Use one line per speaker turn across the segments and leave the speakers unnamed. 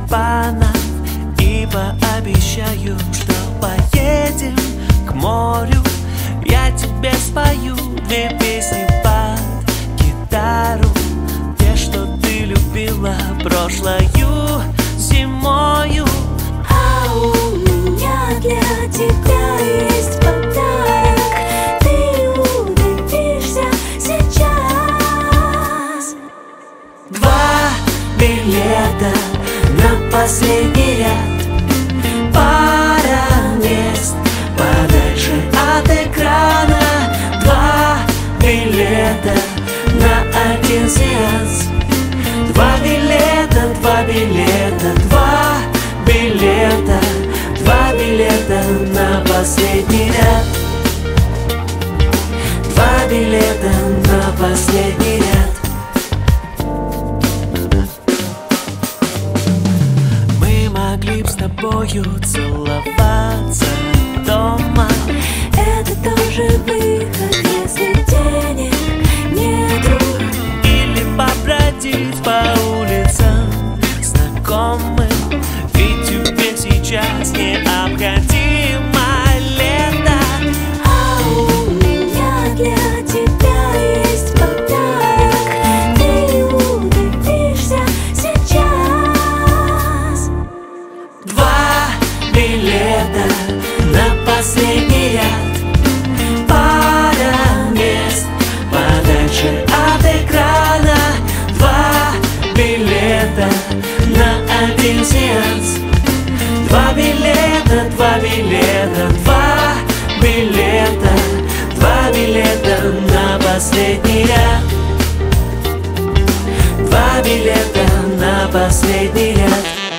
тюльпанов и пообещаю, что поедем к морю. Я тебе спою две песни под гитару, те, что ты любила прошлою зимою.
А у меня для тебя есть подарок, ты удивишься сейчас.
Два билета на последний ряд, пара мест подальше от экрана. Два билета на один сеанс. Два билета, два билета, два билета, два билета на последний ряд. Два билета на последний ряд. Мы могли б с тобою целоваться дома.
Это тоже выход, если денег нету.
Или побродить по улицам знакомым, ведь тебе сейчас необходимо лето.
А у меня для тебя есть подарок, ты удивишься сейчас.
Два билета на последний ряд, пара мест подальше от экрана. Два билета на один сеанс. Два билета, два билета, два билета, два билета на последний ряд. Два билета на последний ряд.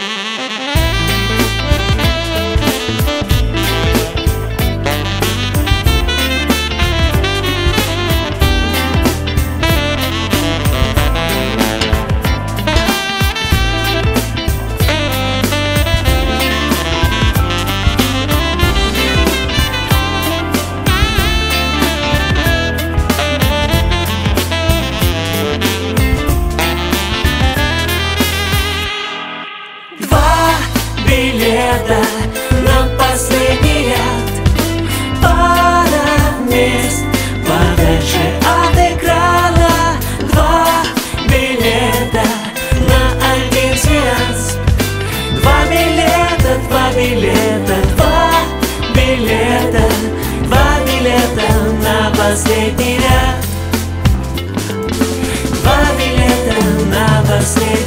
Билета на последний ряд, пара мест подальше от экрана. Два билета на один сеанс. Два билета, два билета, два билета, два билета на последний ряд. Два билета на последний ряд.